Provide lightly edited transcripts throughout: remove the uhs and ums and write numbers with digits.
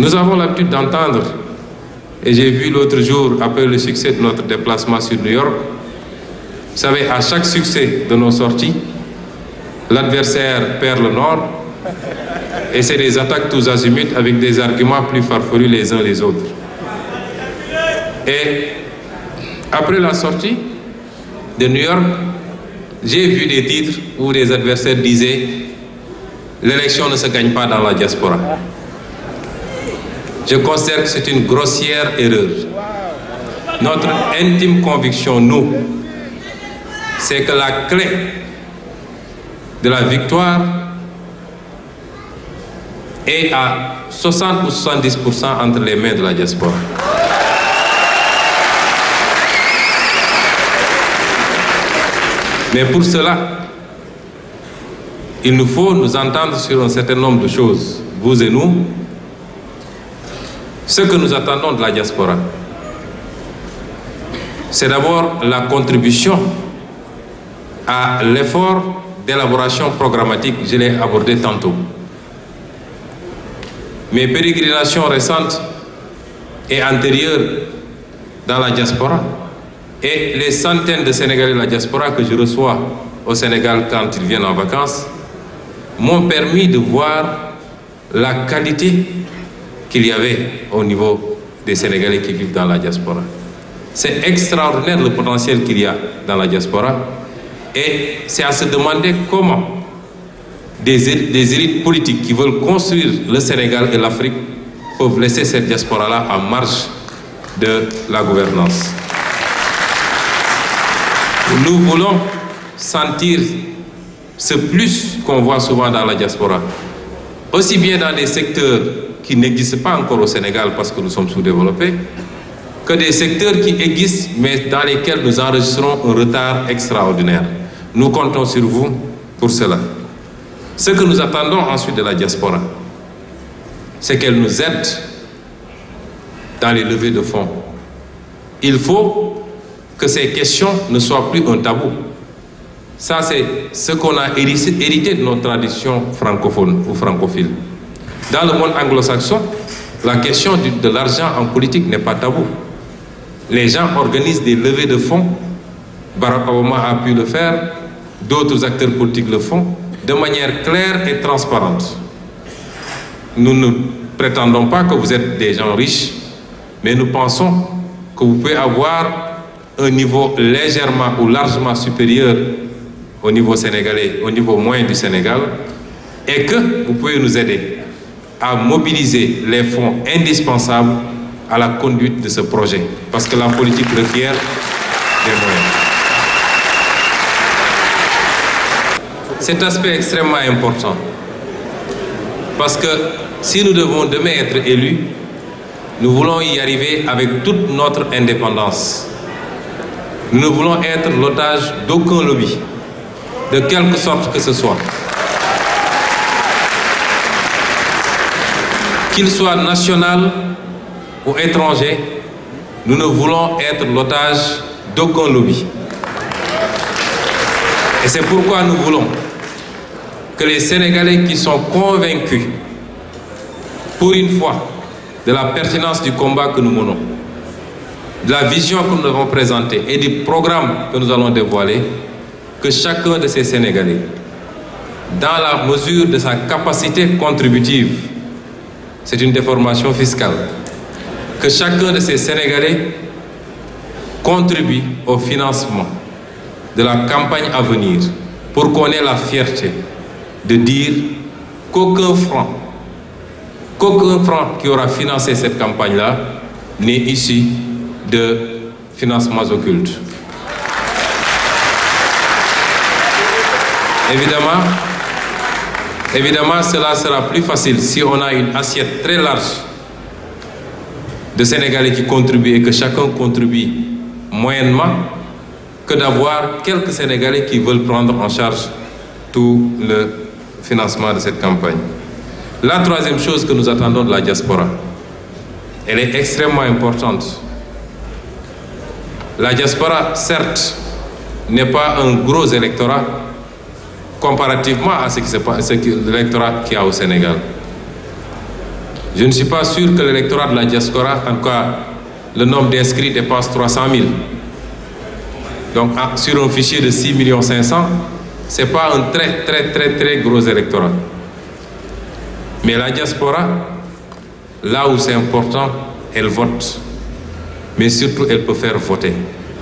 Nous avons l'habitude d'entendre, et j'ai vu l'autre jour, après le succès de notre déplacement sur New York, vous savez, à chaque succès de nos sorties, l'adversaire perd le nord, et c'est des attaques tous azimuts avec des arguments plus farfelus les uns les autres. Et après la sortie de New York, j'ai vu des titres où des adversaires disaient « L'élection ne se gagne pas dans la diaspora ». Je considère que c'est une grossière erreur. Notre intime conviction, nous, c'est que la clé de la victoire est à 60 ou 70% entre les mains de la diaspora. Mais pour cela, il nous faut nous entendre sur un certain nombre de choses, vous et nous. Ce que nous attendons de la diaspora, c'est d'abord la contribution à l'effort d'élaboration programmatique, je l'ai abordé tantôt. Mes pérégrinations récentes et antérieures dans la diaspora et les centaines de Sénégalais de la diaspora que je reçois au Sénégal quand ils viennent en vacances m'ont permis de voir la qualité qu'il y avait au niveau des Sénégalais qui vivent dans la diaspora. C'est extraordinaire le potentiel qu'il y a dans la diaspora et c'est à se demander comment des élites politiques qui veulent construire le Sénégal et l'Afrique peuvent laisser cette diaspora-là en marge de la gouvernance. Nous voulons sentir ce plus qu'on voit souvent dans la diaspora, aussi bien dans des secteurs qui n'existent pas encore au Sénégal parce que nous sommes sous-développés, que des secteurs qui existent mais dans lesquels nous enregistrons un retard extraordinaire. Nous comptons sur vous pour cela. Ce que nous attendons ensuite de la diaspora, c'est qu'elle nous aide dans les levées de fonds. Il faut que ces questions ne soient plus un tabou. Ça, c'est ce qu'on a hérité de notre tradition francophone ou francophile. Dans le monde anglo-saxon, la question de l'argent en politique n'est pas tabou. Les gens organisent des levées de fonds. Barack Obama a pu le faire, d'autres acteurs politiques le font, de manière claire et transparente. Nous ne prétendons pas que vous êtes des gens riches, mais nous pensons que vous pouvez avoir un niveau légèrement ou largement supérieur au niveau sénégalais, au niveau moyen du Sénégal, et que vous pouvez nous aider à mobiliser les fonds indispensables à la conduite de ce projet, parce que la politique requiert des moyens. Cet aspect est extrêmement important, parce que si nous devons demain être élus, nous voulons y arriver avec toute notre indépendance. Nous ne voulons être l'otage d'aucun lobby, de quelque sorte que ce soit. Qu'il soit national ou étranger, nous ne voulons être l'otage d'aucun lobby. Et c'est pourquoi nous voulons que les Sénégalais qui sont convaincus, pour une fois, de la pertinence du combat que nous menons, de la vision que nous avons présentée et du programme que nous allons dévoiler, que chacun de ces Sénégalais, dans la mesure de sa capacité contributive, c'est une déformation fiscale, que chacun de ces Sénégalais contribue au financement de la campagne à venir pour qu'on ait la fierté de dire qu'aucun franc qui aura financé cette campagne-là n'est issu de financements occultes. Évidemment, cela sera plus facile si on a une assiette très large de Sénégalais qui contribuent et que chacun contribue moyennement, que d'avoir quelques Sénégalais qui veulent prendre en charge tout le financement de cette campagne. La troisième chose que nous attendons de la diaspora, elle est extrêmement importante. La diaspora, certes, n'est pas un gros électorat comparativement à l'électorat qu'il y a au Sénégal. Je ne suis pas sûr que l'électorat de la diaspora, en tout cas, le nombre d'inscrits dépasse 300 000. Donc, sur un fichier de 6 500 000, ce n'est pas un très gros électorat. Mais la diaspora, là où c'est important, elle vote. Mais surtout, elle peut faire voter.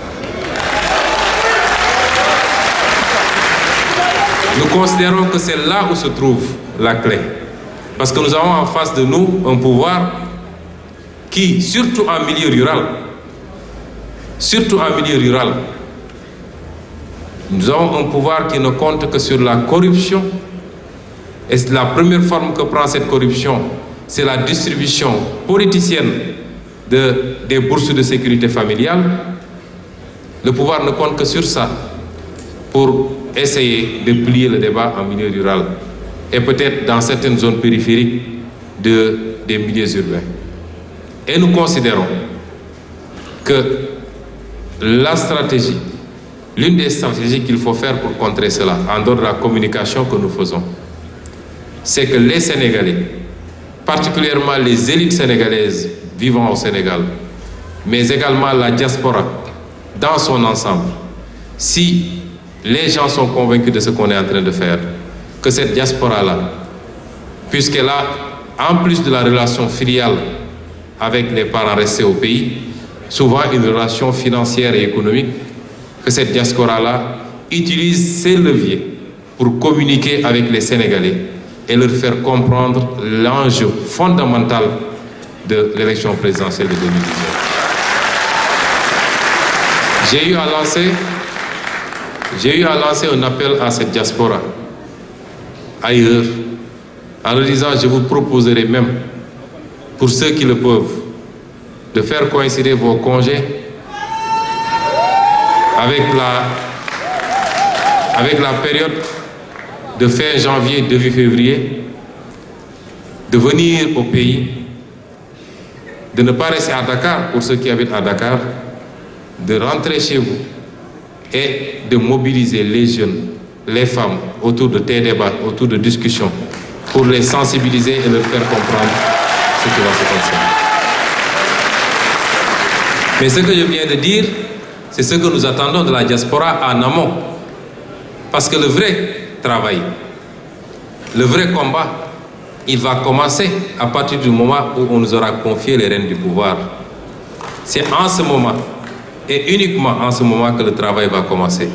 Nous considérons que c'est là où se trouve la clé. Parce que nous avons en face de nous un pouvoir qui, surtout en milieu rural, nous avons un pouvoir qui ne compte que sur la corruption. Et la première forme que prend cette corruption, c'est la distribution politicienne des bourses de sécurité familiale. Le pouvoir ne compte que sur ça pour essayer de plier le débat en milieu rural et peut-être dans certaines zones périphériques des milieux urbains. Et nous considérons que l'une des stratégies qu'il faut faire pour contrer cela, en dehors de la communication que nous faisons, c'est que les Sénégalais, particulièrement les élites sénégalaises vivant au Sénégal, mais également la diaspora dans son ensemble, si les gens sont convaincus de ce qu'on est en train de faire, que cette diaspora-là, puisqu'elle a, en plus de la relation filiale avec les parents restés au pays, souvent une relation financière et économique, que cette diaspora-là utilise ses leviers pour communiquer avec les Sénégalais et leur faire comprendre l'enjeu fondamental de l'élection présidentielle de 2019. J'ai eu à lancer un appel à cette diaspora ailleurs, en leur disant, je vous proposerai même, pour ceux qui le peuvent, de faire coïncider vos congés avec la période de fin janvier, début février, de venir au pays, de ne pas rester à Dakar, pour ceux qui habitent à Dakar, de rentrer chez vous et de mobiliser les jeunes, les femmes, autour de tes débats, autour de discussions, pour les sensibiliser et leur faire comprendre ce qui va se passer. Mais ce que je viens de dire, c'est ce que nous attendons de la diaspora en amont. Parce que le vrai travail, le vrai combat, il va commencer à partir du moment où on nous aura confié les rênes du pouvoir. C'est en ce moment, et uniquement en ce moment, que le travail va commencer.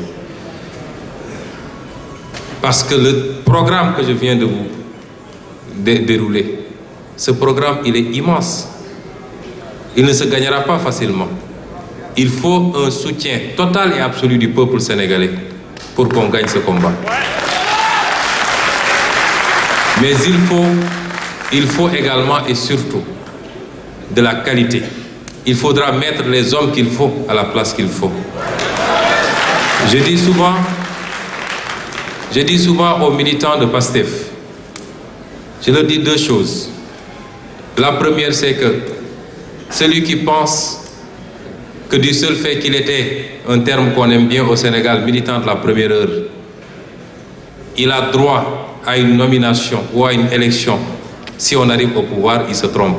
Parce que le programme que je viens de vous dérouler, ce programme, il est immense. Il ne se gagnera pas facilement. Il faut un soutien total et absolu du peuple sénégalais pour qu'on gagne ce combat. Mais il faut également et surtout de la qualité. Il faudra mettre les hommes qu'il faut à la place qu'il faut. Je dis souvent aux militants de PASTEF, je leur dis deux choses. La première, c'est que celui qui pense que du seul fait qu'il était, un terme qu'on aime bien au Sénégal, militant de la première heure, il a droit à une nomination ou à une élection. Si on arrive au pouvoir, il se trompe.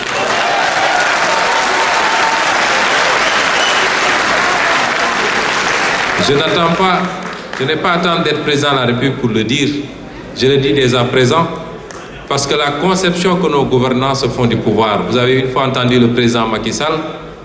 Je n'ai pas attendu d'être président de la République pour le dire. Je le dis dès à présent, parce que la conception que nos gouvernants se font du pouvoir, vous avez une fois entendu le président Macky Sall,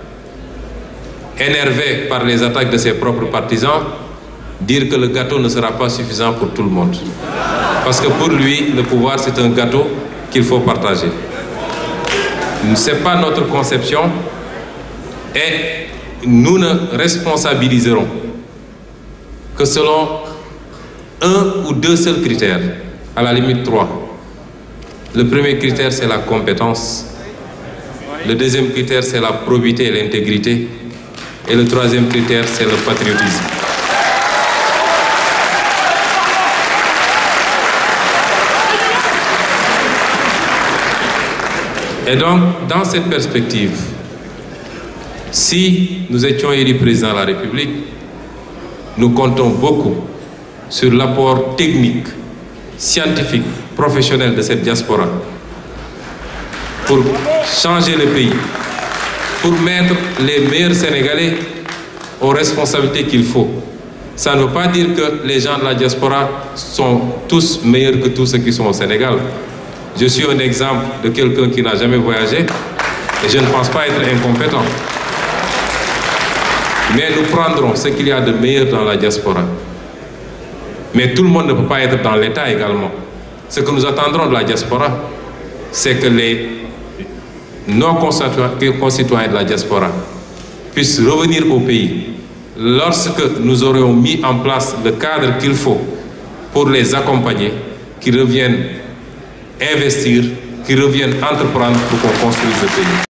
énervé par les attaques de ses propres partisans, dire que le gâteau ne sera pas suffisant pour tout le monde. Parce que pour lui, le pouvoir, c'est un gâteau qu'il faut partager. Ce n'est pas notre conception et nous ne responsabiliserons que selon un ou deux seuls critères, à la limite 3. Le premier critère, c'est la compétence. Le deuxième critère, c'est la probité et l'intégrité. Et le troisième critère, c'est le patriotisme. Et donc, dans cette perspective, si nous étions élus président de la République, nous comptons beaucoup sur l'apport technique, scientifique, professionnel de cette diaspora pour changer le pays, pour mettre les meilleurs Sénégalais aux responsabilités qu'il faut. Ça ne veut pas dire que les gens de la diaspora sont tous meilleurs que tous ceux qui sont au Sénégal. Je suis un exemple de quelqu'un qui n'a jamais voyagé et je ne pense pas être incompétent. Mais nous prendrons ce qu'il y a de meilleur dans la diaspora. Mais tout le monde ne peut pas être dans l'État également. Ce que nous attendrons de la diaspora, c'est que nos concitoyens de la diaspora puissent revenir au pays lorsque nous aurons mis en place le cadre qu'il faut pour les accompagner, qu'ils reviennent investir, qu'ils reviennent entreprendre pour qu'on construise le pays.